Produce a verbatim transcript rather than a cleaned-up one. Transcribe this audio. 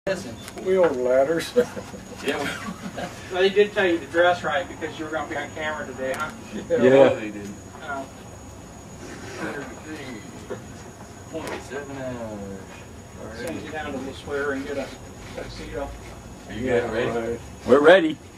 Wheel ladders. Yeah. Well, they did tell you to dress right because you were going to be on camera today, huh? Yeah, Yeah, they did. Oh. twenty-seven hours. Send you down to the swear and get a tuxedo. Are you guys ready? Right. We're ready.